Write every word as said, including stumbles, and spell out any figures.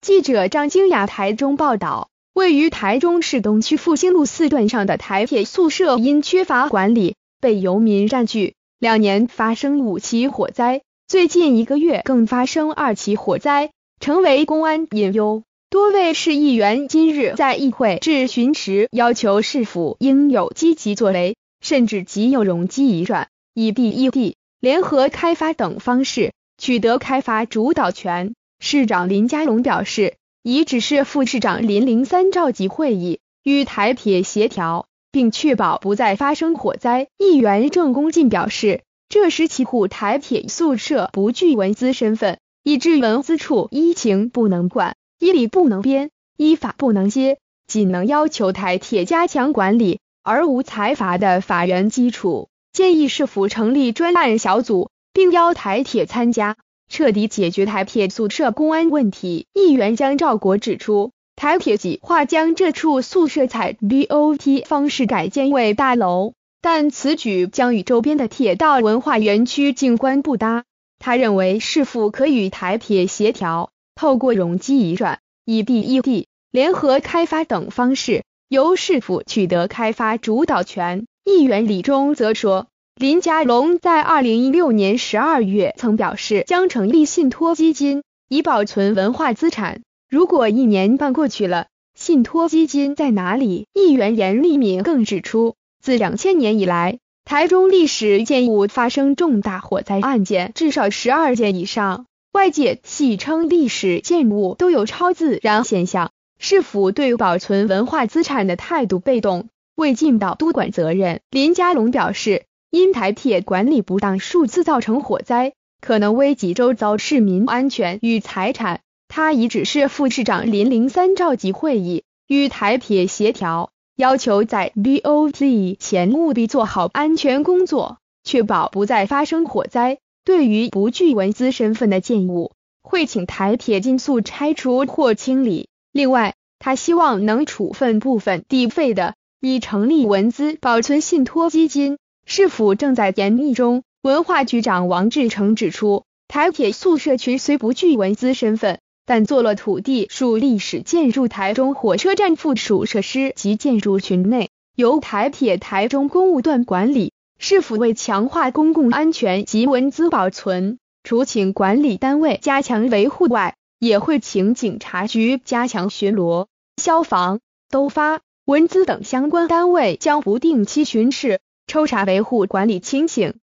记者张京雅台中报道，位于台中市东区复兴路四段上的台铁宿舍因缺乏管理，被游民占据，两年发生五起火灾，最近一个月更发生二起火灾，成为公安隐忧。多位市议员今日在议会质询时要求市府应有积极作为，甚至即有容积移转、以地易地、联合开发等方式取得开发主导权。市长林佳龙表示，已指示副市长林零三召集会议，与台铁协调，并确保不再发生火灾。议员郑公进表示，这十七户台铁宿舍不具文资身份，以致文资处依情不能管，依理不能编，依法不能接，仅能要求台铁加强管理，而无裁罚的法源基础。建议市府成立专案小组，并邀台铁参加，彻底解决台铁宿舍公安问题。议员江兆国指出，台铁计划将这处宿舍采 B O T 方式改建为大楼，但此举将与周边的铁道文化园区景观不搭。他认为市府可与台铁协调，透过容积移转、以地易地、联合开发等方式，由市府取得开发主导权。议员李忠则说，林佳龙在二零一六年十二月曾表示将成立信托基金，以保存文化资产。如果一年半过去了，信托基金在哪里？议员严立敏更指出，自两千年以来，台中历史建物发生重大火灾案件至少十二件以上，外界戏称历史建物都有超自然现象，市府对保存文化资产的态度被动，未尽到督管责任。林佳龙表示，因台铁管理不当数次造成火灾，可能危及周遭市民安全与财产。他已指示副市长林零三召集会议，与台铁协调，要求在 B O T 前务必做好安全工作，确保不再发生火灾。对于不具文资身份的建物，会请台铁尽速拆除或清理。另外，他希望能处分部分地费的，以成立文资保存信托基金。市府正在研议中。文化局长王志成指出，台铁宿舍群虽不具文资身份，但坐落土地属历史建筑台中火车站附属设施及建筑群内，由台铁台中公务段管理。市府为强化公共安全及文资保存，除请管理单位加强维护外，也会请警察局加强巡逻，消防、兜发、文资等相关单位将不定期巡视，抽查维护管理情形。